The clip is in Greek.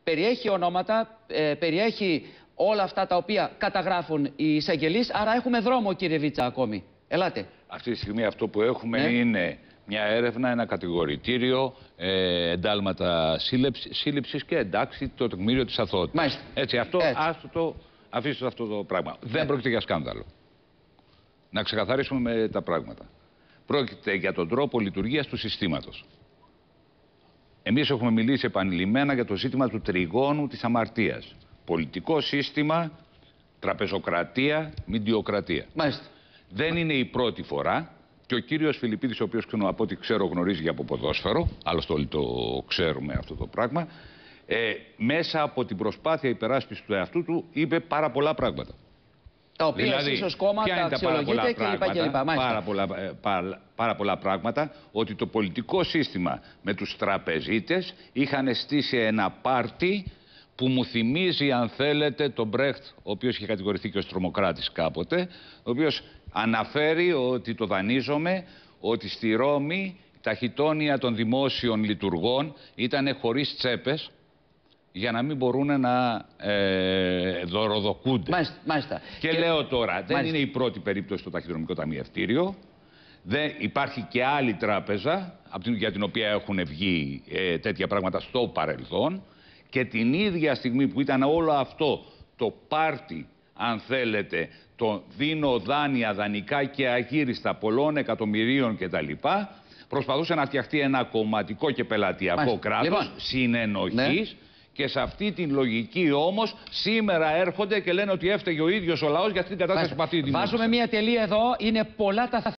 περιέχει ονόματα, περιέχει όλα αυτά τα οποία καταγράφουν οι εισαγγελείς. Άρα έχουμε δρόμο, κύριε Βίτσα, ακόμη. Ελάτε. Αυτή τη στιγμή αυτό που έχουμε είναι μια έρευνα, ένα κατηγορητήριο, εντάλματα σύλληψης και εντάξει το τεκμήριο της αθωότητας. Έτσι, αφήστε αυτό το πράγμα. Δεν πρόκειται για σκάνδαλο. Να ξεκαθαρίσουμε με τα πράγματα. Πρόκειται για τον τρόπο λειτουργίας του συστήματος. Εμείς έχουμε μιλήσει επανειλημμένα για το ζήτημα του τριγώνου της αμαρτίας. Πολιτικό σύστημα, τραπεζοκρατία, μηντιοκρατία. Δεν είναι η πρώτη φορά και ο κύριος Φιλιππίδης, ο οποίος από ό,τι ξέρω γνωρίζει από ποδόσφαιρο, άλλωστε όλοι το ξέρουμε αυτό το πράγμα, μέσα από την προσπάθεια υπεράσπισης του εαυτού του είπε πάρα πολλά πράγματα. Τα οποία δηλαδή, εσείς ως κόμμα τα αξιολογείτε κλπ. Πάρα πολλά πράγματα, ότι το πολιτικό σύστημα με τους τραπεζίτες είχαν στήσει ένα πάρτι που μου θυμίζει, αν θέλετε, τον Μπρέχτ, ο οποίος είχε κατηγορηθεί και ως τρομοκράτης κάποτε, ο οποίος αναφέρει ότι το δανείζομαι, ότι στη Ρώμη τα χιτόνια των δημόσιων λειτουργών ήταν χωρίς τσέπες, για να μην μπορούν να δωροδοκούνται. Μάλιστα. Και λέω τώρα, δεν είναι η πρώτη περίπτωση στο ταχυδρομικό ταμιευτήριο. Υπάρχει και άλλη τράπεζα, για την οποία έχουν βγει τέτοια πράγματα στο παρελθόν. Και την ίδια στιγμή που ήταν όλο αυτό το πάρτι, αν θέλετε, το δίνω δάνεια, δανεικά και αγύριστα πολλών εκατομμυρίων κτλ., προσπαθούσε να φτιαχτεί ένα κομματικό και πελατειακό κράτος συνενοχής. Και σε αυτή την λογική όμως σήμερα έρχονται και λένε ότι έφταιγε ο ίδιος ο λαός για αυτή την κατάσταση που παθαίνει. Βάζουμε μια τελεία εδώ. Είναι πολλά τα